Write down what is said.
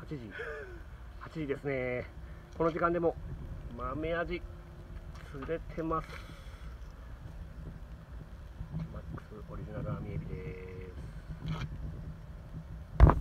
時ですね。この時間でも豆アジ釣れてます。マックスオリジナル網エビです。